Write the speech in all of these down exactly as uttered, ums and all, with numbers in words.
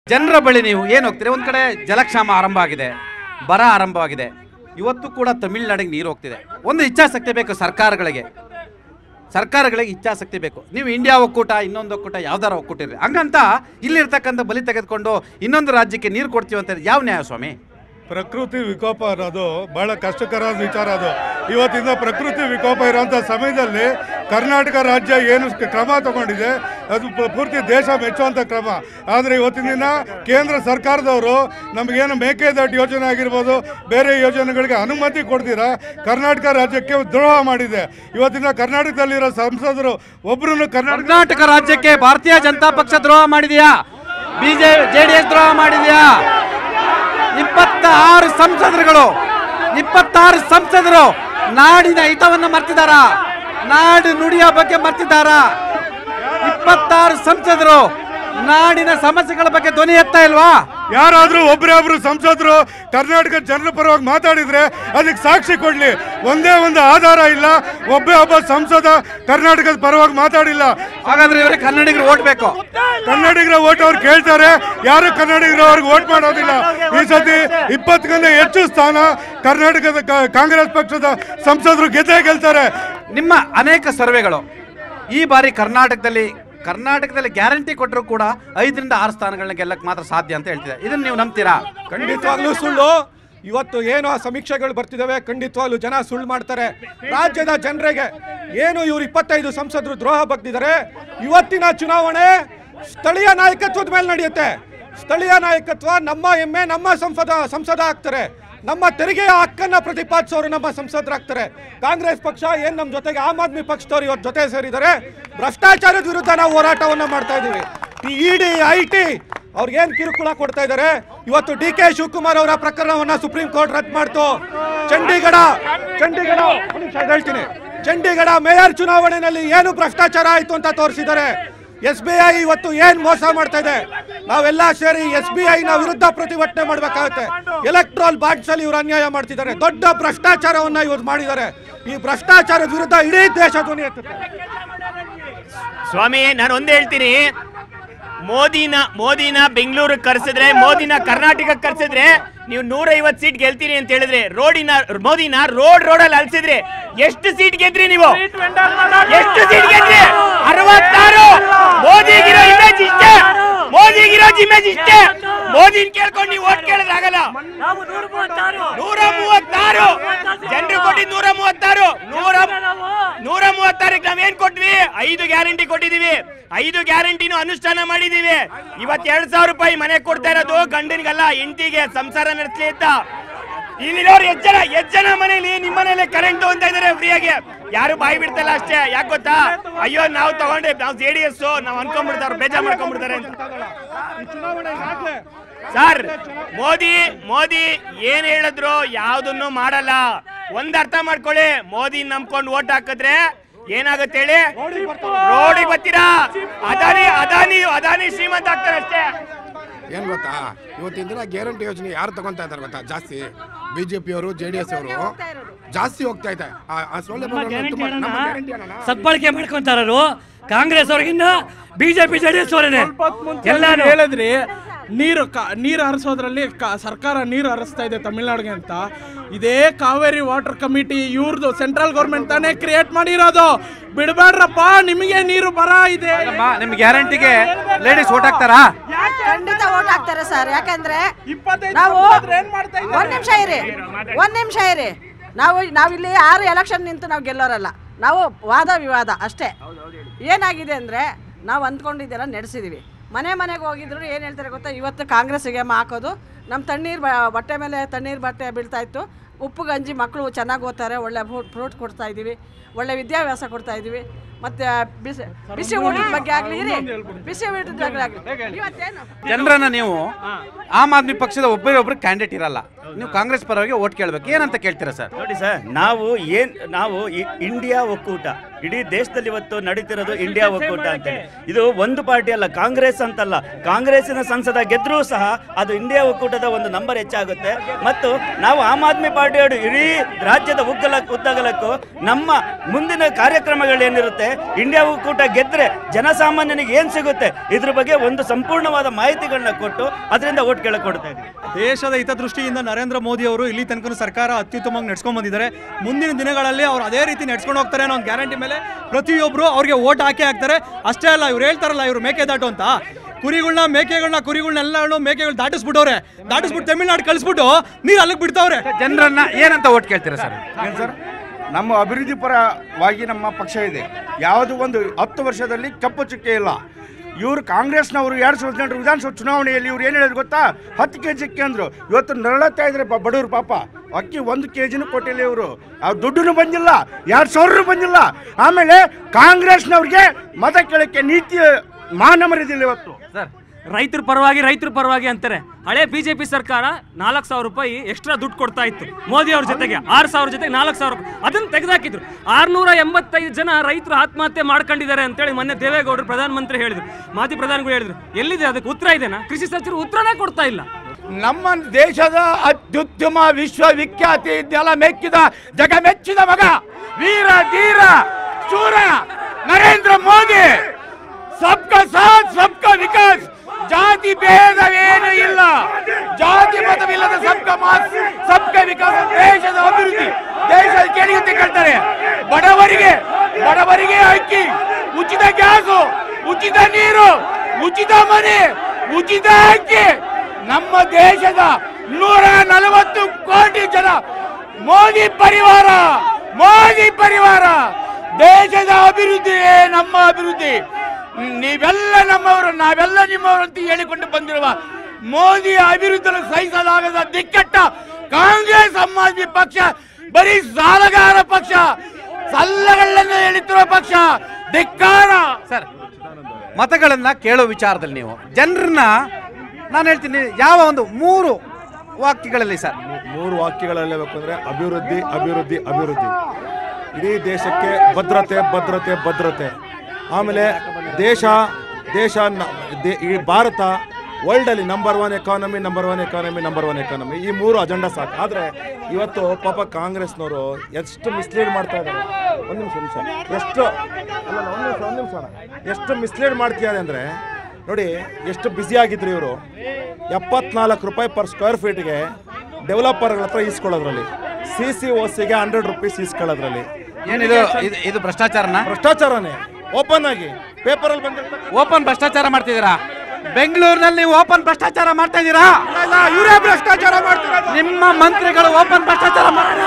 ಜನರ ಬಳಿ ನೀವು ಏನು ಹೋಗ್ತೀರಿ? ಒಂದು ಕಡೆ ಜಲಕ್ಷಾಮ ಆರಂಭ ಆಗಿದೆ, ಬರ ಆರಂಭವಾಗಿದೆ, ಇವತ್ತು ಕೂಡ ತಮಿಳುನಾಡಿಗೆ ನೀರು ಹೋಗ್ತಿದೆ. ಒಂದು ಇಚ್ಛಾಶಕ್ತಿ ಬೇಕು ಸರ್ಕಾರಗಳಿಗೆ, ಸರ್ಕಾರಗಳಿಗೆ ಇಚ್ಛಾಶಕ್ತಿ ಬೇಕು. ನೀವು ಇಂಡಿಯಾ ಒಕ್ಕೂಟ ಇನ್ನೊಂದು ಒಕ್ಕೂಟ ಯಾವ್ದಾರ ಒಕ್ಕೂಟಿರಿ ಹಂಗಂತ ಇಲ್ಲಿರ್ತಕ್ಕಂಥ ಬಲಿ ತೆಗೆದುಕೊಂಡು ಇನ್ನೊಂದು ರಾಜ್ಯಕ್ಕೆ ನೀರು ಕೊಡ್ತೀವಿ ಅಂತ ಯಾವ ನ್ಯಾಯ ಸ್ವಾಮಿ? ಪ್ರಕೃತಿ ವಿಕೋಪ ಅನ್ನೋದು ಬಹಳ ಕಷ್ಟಕರವಾದ ವಿಚಾರ. ಅದು ಇವತ್ತಿಂದ ಪ್ರಕೃತಿ ವಿಕೋಪ ಇರೋಂಥ ಸಮಯದಲ್ಲಿ ಕರ್ನಾಟಕ ರಾಜ್ಯ ಏನು ಕ್ರಮ ತಗೊಂಡಿದೆ ಅದು ಪೂರ್ತಿ ದೇಶ ಮೆಚ್ಚುವಂಥ ಕ್ರಮ. ಆದರೆ ಇವತ್ತಿನ ದಿನ ಕೇಂದ್ರ ಸರ್ಕಾರದವರು ನಮಗೇನು ಮೇಕೆದಾಟು ಯೋಜನೆ ಆಗಿರ್ಬೋದು, ಬೇರೆ ಯೋಜನೆಗಳಿಗೆ ಅನುಮತಿ ಕೊಡ್ತೀರಾ ಕರ್ನಾಟಕ ರಾಜ್ಯಕ್ಕೆ ದ್ರೋಹ ಮಾಡಿದೆ. ಇವತ್ತಿನ ಕರ್ನಾಟಕದಲ್ಲಿರೋ ಸಂಸದರು ಒಬ್ಬರು ಕರ್ನಾಟಕ ರಾಜ್ಯಕ್ಕೆ ಭಾರತೀಯ ಜನತಾ ಪಕ್ಷ ದ್ರೋಹ ಮಾಡಿದೆಯಾ? ಬಿಜೆ ಜೆ ಡಿ ಎಸ್ ದ್ರೋಹ ಮಾಡಿದೆಯಾ? ಇಪ್ಪತ್ತಾರು ಸಂಸದರುಗಳು ಇಪ್ಪತ್ತಾರು ಸಂಸದರು ನಾಡಿನ ಹಿತವನ್ನು ಮರ್ತಿದಾರ, ನಾಡು ನುಡಿಯ ಬಗ್ಗೆ ಮರ್ತಿದಾರ. ಇಪ್ಪತ್ತಾರು ಸಂಸದರು ನಾಡಿನ ಸಮಸ್ಯೆಗಳ ಬಗ್ಗೆ ಧ್ವನಿ ಎತ್ತಾ ಇಲ್ವಾ? ಯಾರಾದರೂ ಒಬ್ಬರೇ ಒಬ್ರು ಸಂಸದರು ಕರ್ನಾಟಕ ಜನರ ಪರವಾಗಿ ಮಾತಾಡಿದ್ರೆ ಅದಕ್ಕೆ ಸಾಕ್ಷಿ ಕೊಡ್ಲಿ. ಒಂದೇ ಒಂದು ಆಧಾರ ಇಲ್ಲ, ಒಬ್ಬೇ ಒಬ್ಬ ಸಂಸದ ಕರ್ನಾಟಕದ ಪರವಾಗಿ ಮಾತಾಡಿಲ್ಲ. ಹಾಗಾದ್ರೆ ಇವರಿಗೆ ಕನ್ನಡಿಗರು ಓಟ್ ಬೇಕು. ಕನ್ನಡಿಗರ ಓಟ್ ಅವ್ರು ಕೇಳ್ತಾರೆ, ಯಾರು ಕನ್ನಡಿಗರು ಅವ್ರಿಗೆ ಓಟ್ ಮಾಡೋದಿಲ್ಲ. ಈ ಸತಿ ಇಪ್ಪತ್ತಕ್ಕಿಂತ ಹೆಚ್ಚು ಸ್ಥಾನ ಕರ್ನಾಟಕದ ಕಾಂಗ್ರೆಸ್ ಪಕ್ಷದ ಸಂಸದರು ಗೆದ್ದೇ ಗೆಲ್ತಾರೆ. ನಿಮ್ಮ ಅನೇಕ ಸರ್ವೆಗಳು ಈ ಬಾರಿ ಕರ್ನಾಟಕದಲ್ಲಿ ಕರ್ನಾಟಕದಲ್ಲಿ ಗ್ಯಾರಂಟಿ ಕೊಟ್ಟರು ಕೂಡ ಐದರಿಂದ ಆರು ಸ್ಥಾನಗಳನ್ನ ಗೆಲ್ಲಕ್ಕೆ ಮಾತ್ರ ಸಾಧ್ಯ ಅಂತ ಹೇಳ್ತಿದೆ. ಇದನ್ನ ನೀವು ನಂಬ್ತೀರಾ? ಖಂಡಿತವಾಗ್ಲೂ ಸುಳ್ಳು. ಇವತ್ತು ಏನು ಆ ಸಮೀಕ್ಷೆಗಳು ಬರ್ತಿದ್ದಾವೆ, ಖಂಡಿತವಾಗ್ಲೂ ಜನ ಸುಳ್ಳು ಮಾಡ್ತಾರೆ. ರಾಜ್ಯದ ಜನರಿಗೆ ಏನು ಇವರು ಇಪ್ಪತ್ತೈದು ಸಂಸದರು ದ್ರೋಹ ಬಗ್ದಿದ್ದಾರೆ. ಇವತ್ತಿನ ಚುನಾವಣೆ ಸ್ಥಳೀಯ ನಾಯಕತ್ವದ ಮೇಲೆ ನಡೆಯುತ್ತೆ. ಸ್ಥಳೀಯ ನಾಯಕತ್ವ ನಮ್ಮ ಹೆಮ್ಮೆ, ನಮ್ಮ ಸಂಸದ ಸಂಸದ ಆಗ್ತಾರೆ. ನಮ್ಮ ತೆರಿಗೆಯ ಹಕ್ಕನ್ನು ಪ್ರತಿಪಾದಿಸೋರು ನಮ್ಮ ಸಂಸದರಾಗ್ತಾರೆ. ಕಾಂಗ್ರೆಸ್ ಪಕ್ಷ ಏನು ನಮ್ಮ ಜೊತೆಗೆ ಆಮ್ ಆದ್ಮಿ ಪಕ್ಷದವರು ಇವತ್ತು ಜೊತೆ ಸೇರಿದ್ದಾರೆ. ಭ್ರಷ್ಟಾಚಾರದ ವಿರುದ್ಧ ನಾವು ಹೋರಾಟವನ್ನು ಮಾಡ್ತಾ ಇದ್ದೀವಿ. ಈ ಇಡಿ ಐ ಟಿ ಅವ್ರಿಗೇನು ಕಿರುಕುಳ ಕೊಡ್ತಾ ಇದ್ದಾರೆ. ಇವತ್ತು ಡಿ ಕೆ ಶಿವಕುಮಾರ್ ಅವರ ಪ್ರಕರಣವನ್ನು ಸುಪ್ರೀಂ ಕೋರ್ಟ್ ರದ್ದು ಮಾಡ್ತು. ಚಂಡೀಗಢ ಚಂಡೀಗಢ ಹೇಳ್ತೀನಿ ಚಂಡೀಗಢ ಮೇಯರ್ ಚುನಾವಣೆಯಲ್ಲಿ ಏನು ಭ್ರಷ್ಟಾಚಾರ ಆಯಿತು ಅಂತ ತೋರಿಸಿದ್ದಾರೆ. ಎಸ್ ಬಿ ಐ ಇವತ್ತು ಏನ್ ಮೋಸ ಮಾಡ್ತಾ ಇದೆ. ನಾವೆಲ್ಲ ಸೇರಿ ಎಸ್ ಬಿ ಐ ನ ವಿರುದ್ಧ ಪ್ರತಿಭಟನೆ ಮಾಡಬೇಕಾಗುತ್ತೆ. ಎಲೆಕ್ಟ್ರಾಲ್ ಬಾಂಡ್ಸ್ ಅಲ್ಲಿ ಇವರು ಅನ್ಯಾಯ ಮಾಡ್ತಿದ್ದಾರೆ, ದೊಡ್ಡ ಭ್ರಷ್ಟಾಚಾರವನ್ನ ಇವರು ಮಾಡಿದ್ದಾರೆ. ಈ ಭ್ರಷ್ಟಾಚಾರದ ವಿರುದ್ಧ ಇಡೀ ದೇಶ ಧ್ವನಿ ಎತ್ತುತ್ತೆ. ಸ್ವಾಮಿ, ನಾನು ಒಂದೇ ಹೇಳ್ತೀನಿ, ಮೋದಿನ ಮೋದಿನ ಬೆಂಗಳೂರಿಗೆ ಕರ್ಸಿದ್ರೆ, ಮೋದಿನ ಕರ್ನಾಟಕಕ್ಕೆ ಕರ್ಸಿದ್ರೆ ನೀವು ನೂರ ಐವತ್ತು ಸೀಟ್ ಗೆಲ್ತೀರಿ ಅಂತ ಹೇಳಿದ್ರೆ, ರೋಡಿನ ಮೋದಿನ ರೋಡ್ ರೋಡಲ್ಲಿ ಅಲ್ಸಿದ್ರೆ ಎಷ್ಟು ಸೀಟ್ ಗೆದ್ರಿ ನೀವು? ಎಷ್ಟು ಸೀಟ್ ಗೆದ್ರಿ? ಅರವತ್ತಾರು. ಮೋದಿಗಿರೋ ಇಮೇಜ್ ಇಷ್ಟೇ, ಮೋದಿಗಿರೋ ಇಮೇಜ್ ಇಷ್ಟೇ. ಮೋದಿನ ಕೇಳ್ಕೊಂಡು ನೀವು ಓಟ್ ಕೇಳಿದ್ರೆ ಆಗಲ್ಲ. ನೂರ ಮೂವತ್ತಾರು ಜನರು ಕೊಟ್ಟಿದ್ ನೂರ ಮೂವತ್ತಾರು ನೂರ ನೂರ ಮೂವತ್ತಾರಕ್ಕೆ ನಾವೇನ್ ಕೊಟ್ವಿ? ಐದು ಗ್ಯಾರಂಟಿ ಕೊಟ್ಟಿದೀವಿ. ಐದು ಗ್ಯಾರಂಟಿನೂ ಅನುಷ್ಠಾನ ಮಾಡಿದೀವಿ. ಇವತ್ ಎರಡ್ ಸಾವಿರ ರೂಪಾಯಿ ಮನೆ ಕೊಡ್ತಾ ಇರೋದು ಗಂಡನಿಗಲ್ಲ, ಹೆಂಡತಿಗೆ ಸಂಸಾರ ನಡೆಸಲಿ ಅಂತ. ಇಲ್ಲಿರೋರು ಎಷ್ಟ್ ಜನ ಎಷ್ಟ್ ಜನ ಮನೇಲಿ ನಿಮ್ಮ ಮನೇಲಿ ಕರೆಂಟ್ ಅಂತ ಇದಾರೆ ಫ್ರೀಯಾಗಿ? ಯಾರು ಬಾಯಿ ಬಿಡ್ತಲ್ಲ ಅಷ್ಟೇ. ಯಾಕೆ ಗೊತ್ತಾ? ಅಯ್ಯೋ ನಾವು ತಗೊಂಡೆ, ನಾವು ಜೆ ಡಿ ಎಸ್ ನಾವು ಅನ್ಕೊಂಡ್ಬಿಡ್ತಾರೆ, ಬೇಜಾರ್ ಮಾಡ್ಕೊಂಡ್ಬಿಡ್ತಾರೆ ಅಂತ. ಸರ್, ಮೋದಿ ಮೋದಿ ಏನ್ ಹೇಳಿದ್ರು ಯಾವ್ದನ್ನು ಮಾಡಲ್ಲ. ಒಂದ್ ಅರ್ಥ ಮಾಡ್ಕೊಳ್ಳಿ, ಮೋದಿ ನಂಬ್ಕೊಂಡು ಓಟ್ ಹಾಕಿದ್ರೆ ಏನಾಗುತ್ತೆ ಹೇಳಿ? ರೋಡಿಗೆ ಬರ್ತೀರಾ? ಅದಾನಿ ಅದಾನಿ ಅದಾನಿ ಶ್ರೀಮಂತ ಆಗ್ತಾರೆ ಅಷ್ಟೇ. ಏನ್ ಗೊತ್ತಾ, ಇವತ್ತಿನ ದಿನ ಗ್ಯಾರಂಟಿ ಯೋಜನೆ ಯಾರು ತಗೊಂತಾ ಇದ್ದಾರೆ ಗೊತ್ತಾ? ಜಾಸ್ತಿ ಬಿಜೆಪಿ ಅವರು ಜೆ ಡಿ ಎಸ್ ಅವರು ಜಾಸ್ತಿ ಹೋಗ್ತಾ ಇದೆ. ಸದ್ಬಳಕೆ ಮಾಡ್ಕೊಂತಾರು ಕಾಂಗ್ರೆಸ್ ಅವ್ರಿಗಿನ್ನ ಬಿಜೆಪಿ ಜೆ ಡಿ ಎಸ್ ಅವರೇನೆ ಎಲ್ಲ ಹೇಳಿದ್ರಿ. ನೀರು ನೀರು ಹರಿಸೋದ್ರಲ್ಲಿ ಸರ್ಕಾರ ನೀರು ಹರಿಸ್ತಾ ಇದೆ ತಮಿಳ್ನಾಡಿಗೆ ಅಂತ. ಇದೇ ಕಾವೇರಿ ವಾಟರ್ ಕಮಿಟಿ ಇವ್ರದ್ದು ಸೆಂಟ್ರಲ್ ಗೌರ್ಮೆಂಟ್ ತಾನೇ ಕ್ರಿಯೇಟ್ ಮಾಡಿರೋದು. ಬಿಡಬೇಡ್ರಪ್ಪ, ನಿಮಗೆ ನೀರು ಬರ ಇದೆ. ನಿಮ್ ಗ್ಯಾರಂಟಿಗೆ ಲೇಡೀಸ್ ಓಟ್ ಹಾಕ್ತಾರಾ? ಖಂಡಿತ ಓಟ್ ಹಾಕ್ತಾರೆ ಸರ್. ಯಾಕಂದ್ರೆ ನಾವು ಒಂದ್ ನಿಮಿಷ ಇರಿ ಒಂದ್ ನಿಮಿಷ ಇರಿ ನಾವು ನಾವಿಲ್ಲಿ ಆರು ಎಲೆಕ್ಷನ್ ನಿಂತು ನಾವು ಗೆಲ್ಲೋರಲ್ಲ. ನಾವು ವಾದ ವಿವಾದ ಅಷ್ಟೇ. ಏನಾಗಿದೆ ಅಂದರೆ ನಾವು ಅಂದ್ಕೊಂಡಿದ್ದೆಲ್ಲ ನಡೆಸಿದ್ದೀವಿ. ಮನೆ ಮನೆಗೆ ಹೋಗಿದ್ರು ಏನು ಹೇಳ್ತಾರೆ ಗೊತ್ತಾ? ಇವತ್ತು ಕಾಂಗ್ರೆಸ್ಸಿಗೆ ಹಾಕೋದು, ನಮ್ಮ ತಣ್ಣೀರು ಬಟ್ಟೆ ಮೇಲೆ ತಣ್ಣೀರು ಬಟ್ಟೆ ಬೀಳ್ತಾ ಇತ್ತು. ಉಪ್ಪು ಗಂಜಿ ಮಕ್ಕಳು ಚೆನ್ನಾಗಿ ಓದ್ತಾರೆ, ಒಳ್ಳೆ ಫ್ರೂಟ್ ಫ್ರೂಟ್ ಕೊಡ್ತಾ ಇದ್ದೀವಿ, ಒಳ್ಳೆ ವಿದ್ಯಾಭ್ಯಾಸ ಕೊಡ್ತಾ ಇದ್ದೀವಿ. ಮತ್ತು ಬಿಸಿ ಬಿಸಿ ಊಟದ ಬಗ್ಗೆ ಆಗಲಿ ಇರಿ ಬಿಸಿ ಊಟದ ಬಗ್ಗೆ ಆಗಲಿ ಇವತ್ತೇನು ಜನರನ್ನ ನೀವು ಆಮ್ ಆದ್ಮಿ ಪಕ್ಷದ ಒಬ್ಬರೇ ಒಬ್ರು ಕ್ಯಾಂಡಿಡೇಟ್ ಇರಲ್ಲ, ನೀವು ಕಾಂಗ್ರೆಸ್ ಪರವಾಗಿ ಓಟ್ ಕೇಳಬೇಕು. ಏನಂತ ಕೇಳ್ತೀರಾ ಸರ್? ನೋಡಿ ಸರ್, ನಾವು ಏನ್ ನಾವು ಇಂಡಿಯಾ ಒಕ್ಕೂಟ ಇಡೀ ದೇಶದಲ್ಲಿ ಇವತ್ತು ನಡೀತಿರೋದು ಇಂಡಿಯಾ ಒಕ್ಕೂಟ ಅಂತೇಳಿ. ಇದು ಒಂದು ಪಾರ್ಟಿ ಅಲ್ಲ, ಕಾಂಗ್ರೆಸ್ ಅಂತಲ್ಲ, ಕಾಂಗ್ರೆಸ್ಸಿನ ಸಂಸದ ಗೆದ್ರೂ ಸಹ ಅದು ಇಂಡಿಯಾ ಒಕ್ಕೂಟದ ಒಂದು ನಂಬರ್ ಹೆಚ್ಚಾಗುತ್ತೆ. ಮತ್ತು ನಾವು ಆಮ್ ಆದ್ಮಿ ಪಾರ್ಟಿಯವರು ಇಡೀ ರಾಜ್ಯದ ಉಗ್ಗಲ ಉದ್ದಗಲಕ್ಕೂ ನಮ್ಮ ಮುಂದಿನ ಕಾರ್ಯಕ್ರಮಗಳೇನಿರುತ್ತೆ, ಇಂಡಿಯಾ ಒಕ್ಕೂಟ ಗೆದ್ರೆ ಜನಸಾಮಾನ್ಯನಿಗೆ ಏನ್ ಸಿಗುತ್ತೆ ಇದ್ರ ಬಗ್ಗೆ ಒಂದು ಸಂಪೂರ್ಣವಾದ ಮಾಹಿತಿಗಳನ್ನ ಕೊಟ್ಟು ಅದರಿಂದ ಓಟ್ ಕೇಳಕ್ ಕೊಡ್ತಾ ಇದ್ದೀವಿ. ದೇಶದ ಹಿತದೃಷ್ಟಿಯಿಂದ ನರೇಂದ್ರ ಮೋದಿ ಅವರು ಇಲ್ಲಿ ತನಕ ಸರ್ಕಾರ ಅತ್ಯುತ್ತಮವಾಗಿ ನಡ್ಸ್ಕೊಂಡ್ ಬಂದಿದ್ದಾರೆ. ಮುಂದಿನ ದಿನಗಳಲ್ಲಿ ಅವ್ರು ಅದೇ ರೀತಿ ನಡ್ಸ್ಕೊಂಡು ಹೋಗ್ತಾರೆ ಅನ್ನೋ ಒಂದು ಗ್ಯಾರಂಟಿ ಮೇಲೆ ಪ್ರತಿಯೊಬ್ಬರು ಅವ್ರಿಗೆ ಓಟ್ ಹಾಕಿ ಹಾಕ್ತಾರೆ. ಅಷ್ಟೇ ಅಲ್ಲ, ಇವ್ರು ಹೇಳ್ತಾರಲ್ಲ ಇವರು ಮೇಕೆದಾಟು ಅಂತ, ಕುರಿಗಳನ್ನ ಮೇಕೆಗಳನ್ನ ಕುರಿಗಳನ್ನೆಲ್ಲ ಮೇಕೆಗಳು ದಾಟಿಸ್ಬಿಟ್ಟವ್ರೆ, ದಾಟಿಸ್ಬಿಟ್ಟು ತಮಿಳ್ನಾಡು ಕಳಿಸ್ಬಿಟ್ಟು ನೀರು ಅಲ್ಲಿಗೆ ಬಿಡ್ತಾವ್ರೆ. ಜನರನ್ನ ಏನಂತ ಓಟ್ ಕೇಳ್ತೀರಾ ಸರ್? ಏನು ಸರ್, ನಮ್ಮ ಅಭಿವೃದ್ಧಿ ಪರವಾಗಿ ನಮ್ಮ ಪಕ್ಷ ಇದೆ. ಯಾವುದು ಒಂದು ಹತ್ತು ವರ್ಷದಲ್ಲಿ ಕಪ್ಪು ಚುಕ್ಕೆ ಇಲ್ಲ. ಇವರು ಕಾಂಗ್ರೆಸ್ನವರು ಎರಡು ಸಾವಿರದ ಹದಿನೆಂಟು ವಿಧಾನಸಭಾ ಚುನಾವಣೆಯಲ್ಲಿ ಇವ್ರು ಏನು ಹೇಳಿದ್ರು ಗೊತ್ತಾ? ಹತ್ತು ಕೆ ಜಿ ಅಕ್ಕಿ ಅಂದರು. ಇವತ್ತು ನರಳತ್ತಾ ಇದ್ರೆ ಬಡವರು ಪಾಪ ಅಕ್ಕಿ ಒಂದು ಕೆ ಜಿನೂ ಕೊಟ್ಟಿಲ್ಲ ಇವರು. ಅವ್ರ ದುಡ್ಡು ಬಂದಿಲ್ಲ, ಎರಡು ಸಾವಿರ ಬಂದಿಲ್ಲ. ಆಮೇಲೆ ಕಾಂಗ್ರೆಸ್ನವ್ರಿಗೆ ಮತ ಕೇಳಕ್ಕೆ ನೀತಿ ಮಾನ ಮರಿದಿಲ್ಲ ಇವತ್ತು. ಸರ್, ರೈತರ ಪರವಾಗಿ ರೈತರ ಪರವಾಗಿ ಅಂತಾರೆ. ಹಳೆ ಬಿಜೆಪಿ ಸರ್ಕಾರ ನಾಲ್ಕು ಸಾವಿರ ರೂಪಾಯಿ ಎಕ್ಸ್ಟ್ರಾ ದುಡ್ಡು ಕೊಡ್ತಾ ಇತ್ತು ಮೋದಿ ಅವ್ರ ಜೊತೆಗೆ, ಆರು ಸಾವಿರ ಜೊತೆಗೆ ನಾಲ್ಕು ಸಾವಿರ ರೂಪಾಯಿ ಅದನ್ನು ತೆಗೆದಾಕಿದ್ರು. ಆರ್ನೂರ ಎಂಬತ್ತೈದು ಜನ ರೈತರು ಆತ್ಮಹತ್ಯೆ ಮಾಡ್ಕೊಂಡಿದ್ದಾರೆ ಅಂತೇಳಿ ಮೊನ್ನೆ ದೇವೇಗೌಡರು ಪ್ರಧಾನಮಂತ್ರಿ ಹೇಳಿದ್ರು, ಮಾಜಿ ಪ್ರಧಾನಿಗಳು ಹೇಳಿದ್ರು. ಎಲ್ಲಿದೆ ಅದಕ್ಕೆ ಉತ್ತರ ಇದೆನಾ? ಕೃಷಿ ಸಚಿವರು ಉತ್ತರನೇ ಕೊಡ್ತಾ ಇಲ್ಲ. ನಮ್ಮ ದೇಶದ ಅತ್ಯುತ್ತಮ ವಿಶ್ವವಿಖ್ಯಾತಿ ಇದೆಲ್ಲ ಮೆಚ್ಚಿದ ಜಗ ಮೆಚ್ಚಿದ ಮಗ ವೀರ ಧೀರ ಶೂರ ನರೇಂದ್ರ ಮೋದಿ. ಸಬ್ಕಾ ಸಾಥ್ ಸಬ್ಕಾ ವಿಕಾಸ್, ಜಾತಿ ಭೇದವೇನು ಇಲ್ಲ, ಜಾತಿ ಮತವಿಲ್ಲದ ಸಬ್ಕಾ ಮಾಸ್ ಸಬ್ಕಾ ವಿಕಾಸ, ದೇಶದ ಅಭಿವೃದ್ಧಿ, ದೇಶದ ಕೇಳಿಗೆ ಕೇಳ್ತಾರೆ. ಬಡವರಿಗೆ ಬಡವರಿಗೆ ಅಕ್ಕಿ, ಉಚಿತ ಗ್ಯಾಸು, ಉಚಿತ ನೀರು, ಉಚಿತ ಮನೆ, ಉಚಿತ ಅಕ್ಕಿ. ನಮ್ಮ ದೇಶದ ನೂರ ನಲವತ್ತು ಕೋಟಿ ಜನ ಮೋದಿ ಪರಿವಾರ, ಮೋದಿ ಪರಿವಾರ. ದೇಶದ ಅಭಿವೃದ್ಧಿಯೇ ನಮ್ಮ ಅಭಿವೃದ್ಧಿ. ನೀವೆಲ್ಲ ನಮ್ಮವರು, ನಾವೆಲ್ಲ ನಿಮ್ಮವರು ಅಂತ ಹೇಳಿಕೊಂಡು ಬಂದಿರುವ ಮೋದಿ ಅಭಿವೃದ್ಧಿಯನ್ನು ಸಹಿಸಲಾಗದ ದಿಕ್ಕಟ್ಟ ಕಾಂಗ್ರೆಸ್ ಆಮ್ ಆದ್ಮಿ ಪಕ್ಷ ಬರೀ ಸಾಲಗಾರ ಪಕ್ಷ, ಸಲ್ಲಗಳನ್ನು ಎಳಿತಿರುವ ಪಕ್ಷ. ಧಿಕ್ಕಾರ. ಸರ್, ಮತಗಳನ್ನ ಕೇಳೋ ವಿಚಾರದಲ್ಲಿ ನೀವು ಜನರನ್ನ ನಾನು ಹೇಳ್ತೀನಿ, ಯಾವ ಒಂದು ಮೂರು ವಾಕ್ಯಗಳಲ್ಲಿ ಸರ್? ಮೂರು ವಾಕ್ಯಗಳಲ್ಲಿ ಹೇಳಬೇಕಂದ್ರೆ ಅಭಿವೃದ್ಧಿ, ಅಭಿವೃದ್ಧಿ, ಅಭಿವೃದ್ಧಿ. ಇಡೀ ದೇಶಕ್ಕೆ ಭದ್ರತೆ, ಭದ್ರತೆ, ಭದ್ರತೆ. ಆಮೇಲೆ ದೇಶ ದೇಶ ಈ ಭಾರತ ವರ್ಲ್ಡಲ್ಲಿ number one economy, number one economy, number one economy. ಈ ಮೂರು ಅಜೆಂಡಾ ಸಾಕು. ಆದರೆ ಇವತ್ತು ಪಾಪ ಕಾಂಗ್ರೆಸ್ನವರು ಎಷ್ಟು ಮಿಸ್ಲೀಡ್ ಮಾಡ್ತಾ ಇದ್ದಾರೆ. ಒಂದು ನಿಮಿಷ ನಿಮಿಷ ಎಷ್ಟು ಅಲ್ಲ ಒಂದು ನಿಮಿಷ ಒಂದು ನಿಮಿಷ ಎಷ್ಟು ಮಿಸ್ಲೀಡ್ ಮಾಡ್ತಿದ್ದಾರೆ ಅಂದರೆ ನೋಡಿ, ಎಷ್ಟು ಬ್ಯುಸಿ ಆಗಿದ್ರು ಇವರು. ಎಪ್ಪತ್ನಾಲ್ಕು ರೂಪಾಯಿ ಪರ್ ಸ್ಕ್ವೇರ್ ಫೀಟ್ಗೆ ಡೆವಲಪರ್ಗಳ ಹತ್ರ ಈಸ್ಕೊಳ್ಳೋದ್ರಲ್ಲಿ, ಸಿ ಸಿ ಓ ಸಿಗೆ ಹಂಡ್ರೆಡ್ ರುಪೀಸ್ ಈಸ್ಕೊಳ್ಳೋದ್ರಲ್ಲಿ. ಏನಿದು? ಇದು ಭ್ರಷ್ಟಾಚಾರನ? ಭ್ರಷ್ಟಾಚಾರನೇ. ಓಪನ್ ಆಗಿ ಪೇಪರಲ್ಲಿ ಬಂದಿರ್ತಕ್ಕಂಥ ಓಪನ್ ಭ್ರಷ್ಟಾಚಾರ ಮಾಡ್ತಿದ್ದೀರಾ. ಬೆಂಗಳೂರಿನಲ್ಲಿ ನೀವು ಓಪನ್ ಭ್ರಷ್ಟಾಚಾರ ಮಾಡ್ತಾ ಇದ್ದೀರಾ? ಇವರೇ ಭ್ರಷ್ಟಾಚಾರ ಮಾಡ್ತಾರೆ. ನಿಮ್ಮ ಮಂತ್ರಿಗಳು ಓಪನ್ ಭ್ರಷ್ಟಾಚಾರ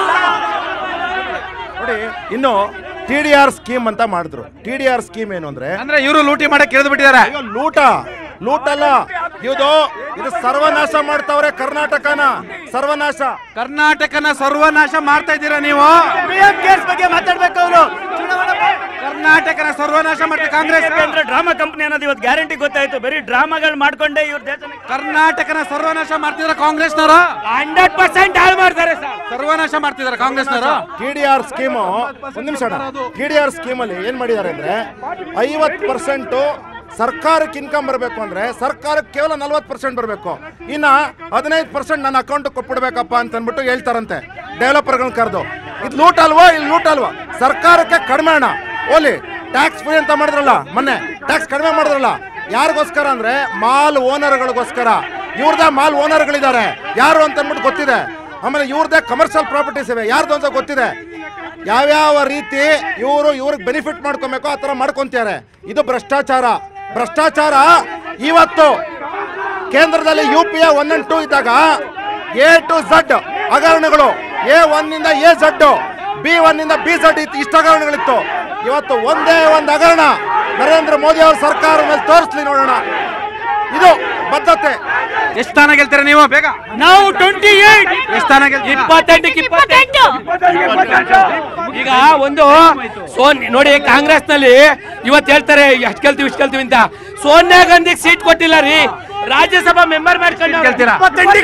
ನೋಡಿ. ಇನ್ನು ಟಿ ಡಿ ಆರ್ ಸ್ಕೀಮ್ ಅಂತ ಮಾಡಿದ್ರು. ಟಿ ಡಿ ಆರ್ ಸ್ಕೀಮ್ ಏನು ಅಂದ್ರೆ ಅಂದ್ರೆ ಇವರು ಲೂಟಿ ಮಾಡಕ್ಕೆ ಇಳಿದು ಬಿಟ್ಟಿದ್ದಾರೆ. ಲೂಟ ಲೂಟ್ ಅಲ್ಲ ಇದು, ಇದು ಸರ್ವನಾಶ ಮಾಡ್ತಾವ್ರೆ ಕರ್ನಾಟಕನ. ಸರ್ವನಾಶ, ಕರ್ನಾಟಕನ ಸರ್ವನಾಶ ಮಾಡ್ತಾ ಇದ್ದೀರಾ ನೀವು. ಬಗ್ಗೆ ಮಾತಾಡ್ಬೇಕು ಅವರು. ಕರ್ನಾಟಕನ ಸರ್ವನಾಶ ಮಾಡ್ತಾರೆ ಕಾಂಗ್ರೆಸ್ ಅಂದ್ರೆ ಡ್ರಾಮಾ ಕಂಪನಿ ಅನ್ನೋದು ಇವತ್ತು ಗ್ಯಾರಂಟಿ ಗೊತ್ತಾಯ್ತು. ಬರೀ ಡ್ರಾಮಾಗಳು ಮಾಡ್ಕೊಂಡೆ ಇವ್ರ ದೇಶ ಕರ್ನಾಟಕನ ಸರ್ವನಾಶ ಮಾಡ್ತಿದಾರೆ ಕಾಂಗ್ರೆಸ್ನವರು. ಹಂಡ್ರೆಡ್ ಪರ್ಸೆಂಟ್ ಹಾಳು ಮಾಡ್ತಾರೆ ಸರ್. ಸರ್ವನಾಶ ಮಾಡ್ತಿದ್ದಾರೆ ಕಾಂಗ್ರೆಸ್ನವರು. ಟಿ ಡಿ ಆರ್ ಸ್ಕೀಮು ಒಂದ್ ನಿಮಿಷ. ಟಿ ಡಿ ಆರ್ ಸ್ಕೀಮ್ ಅಲ್ಲಿ ಏನ್ ಮಾಡಿದ್ದಾರೆ ಅಂದ್ರೆ ಐವತ್ ಪರ್ಸೆಂಟ್ ಸರ್ಕಾರಕ್ಕೆ ಇನ್ಕಮ್ ಬರಬೇಕು ಅಂದ್ರೆ ಸರ್ಕಾರಕ್ಕೆ ಕೇವಲ ನಲ್ವತ್ತು ಪರ್ಸೆಂಟ್ ಬರಬೇಕು. ಇನ್ನ ಹದಿನೈದು ಪರ್ಸೆಂಟ್ ನನ್ನ ಅಕೌಂಟ್ ಕೊಟ್ಬಿಡ್ಬೇಕಪ್ಪ ಅಂತ ಅಂದ್ಬಿಟ್ಟು ಹೇಳ್ತಾರಂತೆ ಡೆವಲಪರ್ಗಳನ್ನ ಕರೆದು. ಇದು ಲೂಟ್ ಅಲ್ವಾ? ಇಲ್ಲಿ ಲೂಟ್ ಅಲ್ವಾ? ಸರ್ಕಾರಕ್ಕೆ ಕಡಿಮೆ ಹಣ ಓಲಿ ಟ್ಯಾಕ್ಸ್ ಫ್ರೀ ಅಂತ ಮಾಡಿದ್ರಲ್ಲ ಮೊನ್ನೆ, ಟ್ಯಾಕ್ಸ್ ಕಡಿಮೆ ಮಾಡಿದ್ರಲ್ಲ. ಯಾರಿಗೋಸ್ಕರ ಅಂದ್ರೆ ಮಾಲ್ ಓನರ್ಗಳಿಗೋಸ್ಕರ. ಇವ್ರದೇ ಮಾಲ್ ಓನರ್ಗಳಿದ್ದಾರೆ, ಯಾರು ಅಂತ ಅಂದ್ಬಿಟ್ಟು ಗೊತ್ತಿದೆ. ಆಮೇಲೆ ಇವ್ರದೇ ಕಮರ್ಷಿಯಲ್ ಪ್ರಾಪರ್ಟೀಸ್ ಇವೆ, ಯಾರ್ದು ಅಂತ ಗೊತ್ತಿದೆ. ಯಾವ್ಯಾವ ರೀತಿ ಇವರು ಇವ್ರಿಗೆ ಬೆನಿಫಿಟ್ ಮಾಡ್ಕೊಬೇಕು ಆ ಥರ ಮಾಡ್ಕೊಂತಾರೆ. ಇದು ಭ್ರಷ್ಟಾಚಾರ. ಭ್ರಷ್ಟಾಚಾರ ಇವತ್ತು ಕೇಂದ್ರದಲ್ಲಿ U P A one and two ಇದ್ದಾಗ ಎ ಟು ಝಡ್ ಹಗರಣಗಳು, ಎ ಒನ್ ಇಂದ ಎ ಝಡ್, ಬಿ ಒನ್ ಇಂದ ಬಿ ಝಡ್ ಇತ್ತು, ಇಷ್ಟು ಹಗರಣಗಳಿತ್ತು. ಇವತ್ತು ಒಂದೇ ಒಂದು ಹಗರಣ ನರೇಂದ್ರ ಮೋದಿ ಅವರ ಸರ್ಕಾರ ಮೇಲೆ ತೋರಿಸ್ಲಿ ನೋಡೋಣ. ಇದು ಬದ್ಧತೆ. ಎಷ್ಟು ಸ್ಥಾನ ಗೆಲ್ತೀರಾ ನೀವು? ಬೇಗ. ನಾವು ಟ್ವೆಂಟಿ ಏಟ್ ಎಷ್ಟು ಸ್ಥಾನ ಗೆಲ್ತೀವಿ? ಇಪ್ಪತ್ತೆಂಟಕ್ಕೆ ಇಪ್ಪತ್ತೆಂಟು. ಈಗ ಒಂದು ಸೋನ್ ನೋಡಿ, ಕಾಂಗ್ರೆಸ್ ನಲ್ಲಿ ಇವತ್ತು ಹೇಳ್ತಾರೆ ಎಷ್ಟು ಗೆಲ್ತೀವಿ ಇಷ್ಟು ಗೆಲ್ತೀವಿ ಅಂತ. ಸೋನಿಯಾ ಗಾಂಧಿಗೆ ಸೀಟ್ ಕೊಟ್ಟಿಲ್ಲ ರೀ. ರಾಜ್ಯಸಭಾ ಮೆಂಬರ್ ಮಾಡ್ಕೊಂಡು ಗೆಲ್ತೀರಾ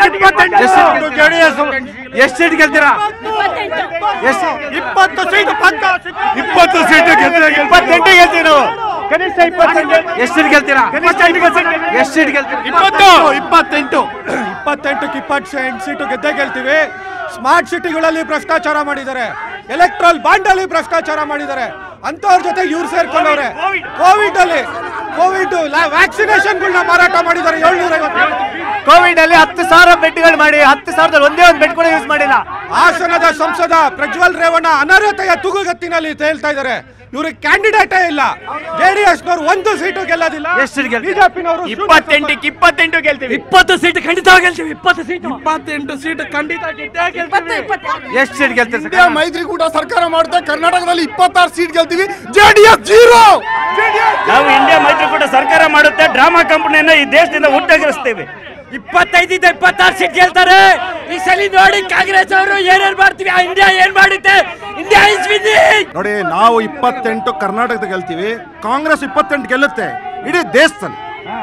ಎಷ್ಟು ಸೀಟ್ ಗೆಲ್ತೀರಾ ಎಷ್ಟು ಇಪ್ಪತ್ತು ಸೀಟ್ ಇಪ್ಪತ್ತು ಸೀಟ್ ಇಪ್ಪತ್ತೆಂಟು ಗೆಲ್ತೀವಿ ನಾವು ಕನಿಷ್ಠ ಇಪ್ಪತ್ತೆಂಟು ಎಷ್ಟು ಸೀಟ್ ಗೆಲ್ತೀರಾ ಎಷ್ಟು ಸೀಟ್ ಗೆಲ್ತೀರಾ ಇಪ್ಪತ್ತು ಇಪ್ಪತ್ತೆಂಟು ಇಪ್ಪತ್ತೆಂಟಕ್ಕೆ ಇಪ್ಪತ್ತೆಂಟು ಸೀಟು ಗೆದ್ದೇ ಗೆಲ್ತೀವಿ. ಸ್ಮಾರ್ಟ್ ಸಿಟಿಗಳಲ್ಲಿ ಭ್ರಷ್ಟಾಚಾರ ಮಾಡಿದ್ದಾರೆ, ಎಲೆಕ್ಟ್ರಲ್ ಬಾಂಡ್ ಅಲ್ಲಿ ಭ್ರಷ್ಟಾಚಾರ ಮಾಡಿದ್ದಾರೆ, ಅಂತವ್ರ ಜೊತೆ ಇವ್ರು ಸೇರ್ಕೊಂಡವ್ರೆ. ಕೋವಿಡ್ ಅಲ್ಲಿ ಕೋವಿಡ್ ವ್ಯಾಕ್ಸಿನೇಷನ್ಗಳನ್ನ ಮಾರಾಟ ಮಾಡಿದ್ದಾರೆ ಏಳ್ನೂರ ಐವತ್ತು. ಕೋವಿಡ್ ಅಲ್ಲಿ ಹತ್ತು ಸಾವಿರ ಬೆಡ್ಗಳು ಮಾಡಿ ಹತ್ತು ಸಾವಿರದಲ್ಲಿ ಒಂದೇ ಒಂದು ಬೆಡ್ ಕೂಡ ಯೂಸ್ ಮಾಡಿಲ್ಲ. ಹಾಸನದ ಸಂಸದ ಪ್ರಜ್ವಲ್ ರೇವಣ್ಣ ಅನರ್ಹತೆಯ ತುಗುಗತ್ತಿನಲ್ಲಿ ತೇಲ್ತಾ ಇದ್ದಾರೆ. ಇವ್ರಿಗೆ ಕ್ಯಾಂಡಿಡೇಟೇ ಇಲ್ಲ. ಜೆಡಿಎಸ್ ನವರು ಒಂದು ಸೀಟು ಗೆಲ್ಲೋದಿಲ್ಲ. ಎಷ್ಟು ಬಿಜೆಪಿನವರು ಇಪ್ಪತ್ತೆಂಟಕ್ಕೆ ಇಪ್ಪತ್ತೆಂಟು ಗೆಲ್ತೀವಿ. ಇಪ್ಪತ್ತು ಸೀಟ್ ಖಂಡಿತ ಗೆಲ್ತೀವಿ. ಇಪ್ಪತ್ತು ಸೀಟ್ ಇಪ್ಪತ್ತೆಂಟು ಸೀಟ್ ಖಂಡಿತ ಎಷ್ಟು ಸೀಟ್ ಗೆಲ್ತೀರಾ ಇಂಡಿಯಾ ಮೈತ್ರಿಕೂಟ ಸರ್ಕಾರ ಮಾಡುತ್ತೆ. ಕರ್ನಾಟಕದಲ್ಲಿ ಇಪ್ಪತ್ತಾರು ಸೀಟ್ ಗೆಲ್ತೀವಿ. JDS zero. ನಾವು ಇಂಡಿಯಾ ಮೈತ್ರಿಕೂಟ ಸರ್ಕಾರ ಮಾಡುತ್ತೆ, ಡ್ರಾಮಾ ಕಂಪನಿಯನ್ನ ಈ ದೇಶದಿಂದ ಹುಟ್ಟಗಿರಿಸ್ತೇವೆ. ಇಪ್ಪತ್ತೈದಿಂದ ಇಪ್ಪತ್ತಾರು ಸೀಟ್ ಗೆಲ್ತಾರೆ. ಈ ಸಲ ನೋಡಿ ಕಾಂಗ್ರೆಸ್ ಅವರು ಏನೇನ್ ಮಾಡ್ತೀವಿ, ಇಂಡಿಯಾ ಏನ್ ಮಾಡುತ್ತೆ. India is winning. ನೋಡಿ, ನಾವು ಇಪ್ಪತ್ತೆಂಟು ಕರ್ನಾಟಕದ ಗೆಲ್ತೀವಿ, ಕಾಂಗ್ರೆಸ್ ಇಪ್ಪತ್ತೆಂಟು ಗೆಲ್ಲುತ್ತೆ ಇಡೀ ದೇಶದಲ್ಲಿ.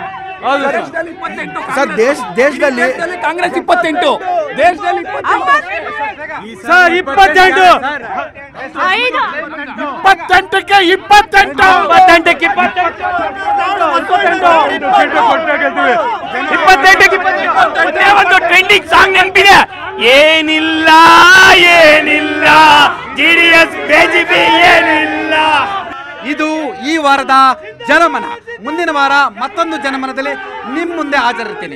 ಸರ್ ದೇಶ ದೇಶದಲ್ಲಿ ಕಾಂಗ್ರೆಸ್ ಇಪ್ಪತ್ತೆಂಟು, ದೇಶದಲ್ಲಿ ಸರ್ ಇಪ್ಪತ್ತೆಂಟು, ಇಪ್ಪತ್ತೆಂಟಕ್ಕೆ ಇಪ್ಪತ್ತೆಂಟು, ಇಪ್ಪತ್ತೆಂಟಕ್ಕೆ ಇಪ್ಪತ್ತೆಂಟು, ಇಪ್ಪತ್ತೆಂಟಕ್ಕೆ ಇಪ್ಪತ್ತೆಂಟು. ಒಂದು ಟ್ರೆಂಡಿಂಗ್ ಸಾಂಗ್ ನೆನಪಿದೆ, ಏನಿಲ್ಲ ಏನಿಲ್ಲ ಜೆಡಿಎಸ್ ಬಿಜೆಪಿ ಏನಿಲ್ಲ. ಇದು ಈ ವಾರದ ಜನಮನ. ಮುಂದಿನ ವಾರ ಮತ್ತೊಂದು ಜನಮನದಲ್ಲಿ ನಿಮ್ಮ ಮುಂದೆ ಹಾಜರಿರ್ತೀನಿ.